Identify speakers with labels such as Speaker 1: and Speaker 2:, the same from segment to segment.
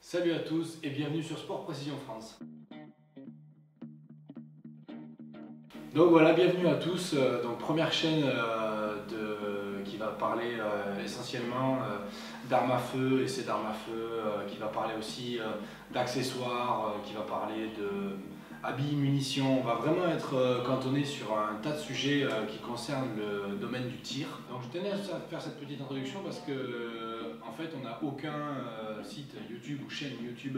Speaker 1: Salut à tous et bienvenue sur Sport Précision France. Donc voilà, bienvenue à tous. Donc première chaîne qui va parler essentiellement d'armes à feu, et c'est d'armes à feu, qui va parler aussi d'accessoires, qui va parler de habits, munitions. On va vraiment être cantonné sur un tas de sujets qui concernent le domaine du tir. Donc je tenais à faire cette petite introduction parce que en fait on n'a aucun site YouTube ou chaîne YouTube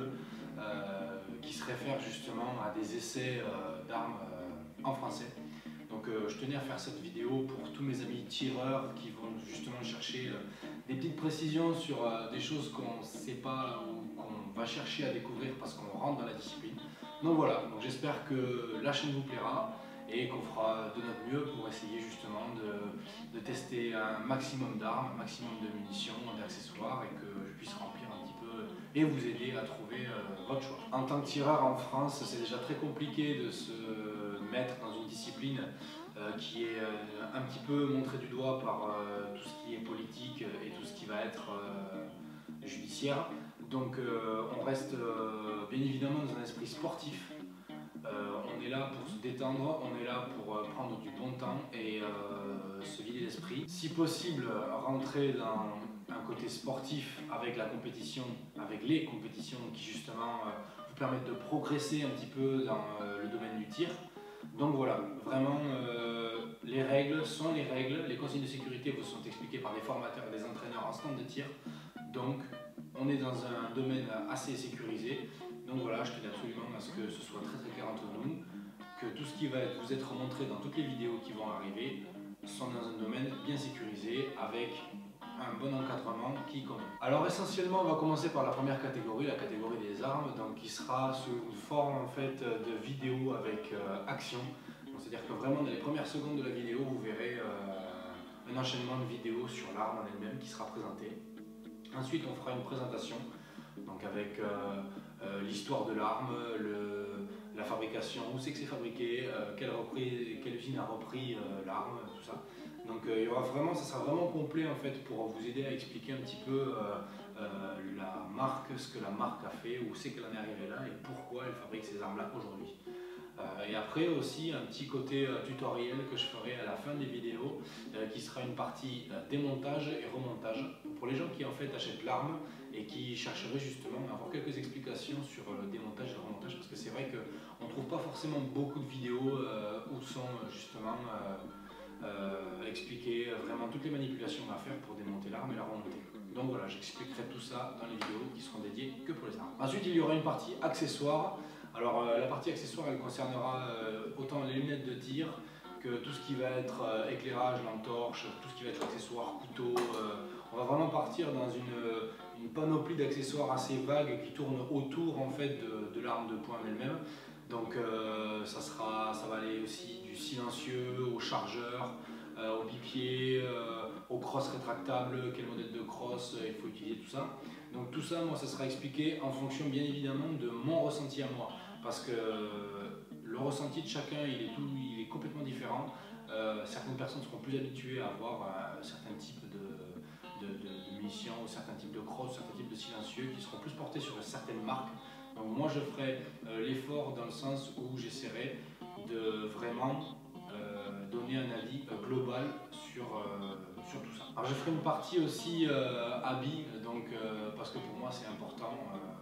Speaker 1: qui se réfère justement à des essais d'armes en français. Donc je tenais à faire cette vidéo pour tous mes amis tireurs qui vont justement chercher des petites précisions sur des choses qu'on ne sait pas ou qu'on va chercher à découvrir parce qu'on rentre dans la discipline. Donc voilà, donc j'espère que la chaîne vous plaira et qu'on fera de notre mieux pour essayer justement de tester un maximum d'armes, un maximum de munitions, d'accessoires, et que je puisse remplir un petit peu et vous aider à trouver votre choix. En tant que tireur en France, c'est déjà très compliqué de se mettre dans une discipline qui est un petit peu montrée du doigt par tout ce qui est politique et tout ce qui va être judiciaire. Donc on reste bien évidemment dans un esprit sportif. On est là pour se détendre, on est là pour prendre du bon temps et se vider l'esprit. Si possible, rentrer dans un côté sportif avec la compétition, avec les compétitions qui justement vous permettent de progresser un petit peu dans le domaine du tir. Donc voilà, vraiment les règles sont les règles, les consignes de sécurité vous sont expliquées par des formateurs et des entraîneurs en stand de tir. Donc on est dans un domaine assez sécurisé. Donc voilà, je tenais absolument à ce que ce soit très clair entre nous, que tout ce qui va vous être montré dans toutes les vidéos qui vont arriver sont dans un domaine bien sécurisé avec un bon encadrement qui compte. Alors essentiellement on va commencer par la première catégorie, la catégorie des armes, donc qui sera sous une forme en fait de vidéo avec action. C'est-à-dire que vraiment dans les premières secondes de la vidéo vous verrez un enchaînement de vidéos sur l'arme en elle-même qui sera présentée. Ensuite on fera une présentation donc avec l'histoire de l'arme, la fabrication, où c'est que c'est fabriqué, quelle usine a repris l'arme, tout ça. Donc il y aura vraiment, ça sera vraiment complet en fait pour vous aider à expliquer un petit peu la marque, ce que la marque a fait, où c'est qu'elle en est arrivée là et pourquoi elle fabrique ces armes là aujourd'hui. Et après aussi un petit côté tutoriel que je ferai à la fin des vidéos qui sera une partie démontage et remontage pour les gens qui en fait achètent l'arme et qui chercheraient justement à avoir quelques explications sur le démontage et le remontage, parce que c'est vrai qu'on ne trouve pas forcément beaucoup de vidéos où sont justement expliquées vraiment toutes les manipulations à faire pour démonter l'arme et la remonter. Donc voilà, j'expliquerai tout ça dans les vidéos qui seront dédiées que pour les armes. Ensuite il y aura une partie accessoires. Alors la partie accessoire elle concernera autant les lunettes de tir que tout ce qui va être éclairage, lampe torche, tout ce qui va être accessoires, couteau. On va vraiment partir dans une panoplie d'accessoires assez vague qui tourne autour en fait de l'arme de poing elle-même. Donc ça va aller aussi du silencieux au chargeur, au bipied, au crosse rétractable, quel modèle de crosse il faut utiliser, tout ça. Donc tout ça, moi, ça sera expliqué en fonction bien évidemment de mon ressenti à moi, parce que le ressenti de chacun, il est complètement différent. Certaines personnes seront plus habituées à avoir certains types de munitions, ou certains types de crosses, certains types de silencieux qui seront plus portés sur certaines marques. Donc moi, je ferai l'effort dans le sens où j'essaierai de vraiment donner un avis global sur tout ça. Alors je ferai une partie aussi habits, donc, parce que pour moi c'est important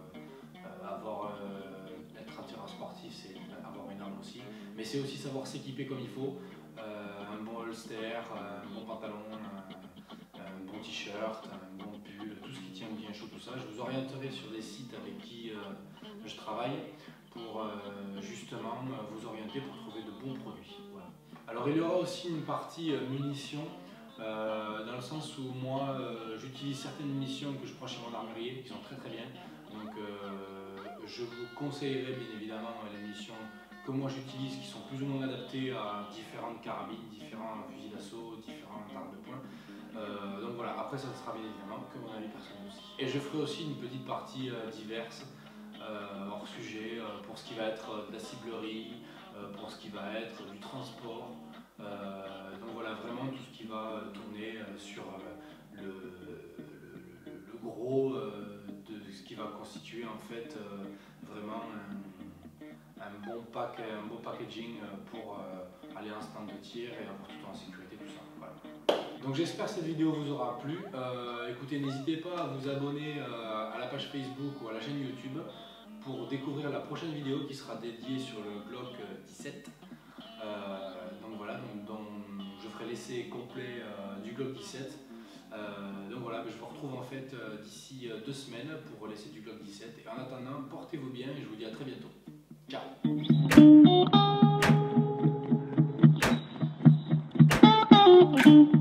Speaker 1: être un tireur sportif, c'est avoir une arme aussi, mais c'est aussi savoir s'équiper comme il faut, un bon holster, un bon pantalon, un bon t-shirt, un bon pull, tout ce qui tient bien chaud, tout ça. Je vous orienterai sur des sites avec qui je travaille pour justement vous orienter pour trouver de bons produits. Voilà. Alors il y aura aussi une partie munitions, dans le sens où moi j'utilise certaines munitions que je prends chez mon armurier qui sont très bien. Donc je vous conseillerais bien évidemment les munitions que moi j'utilise qui sont plus ou moins adaptées à différentes carabines, différents fusils d'assaut, différentes armes de poing. Donc voilà, après ça ne sera bien évidemment que mon avis personnel aussi. Et je ferai aussi une petite partie diverse, hors sujet, pour ce qui va être de la ciblerie, pour ce qui va être du transport. Donc voilà, vraiment tout ce qui va tourner sur le gros de ce qui va constituer en fait vraiment un bon packaging pour aller en stand de tir et avoir tout en sécurité, tout ça. Voilà. Donc j'espère que cette vidéo vous aura plu. Écoutez, n'hésitez pas à vous abonner à la page Facebook ou à la chaîne YouTube pour découvrir la prochaine vidéo qui sera dédiée sur le Glock 17. Donc voilà, donc je ferai l'essai complet du Glock 17. Donc voilà, je vous retrouve en fait d'ici 2 semaines pour l'essai du Glock 17. Et en attendant, portez-vous bien et je vous dis à très bientôt. Ciao.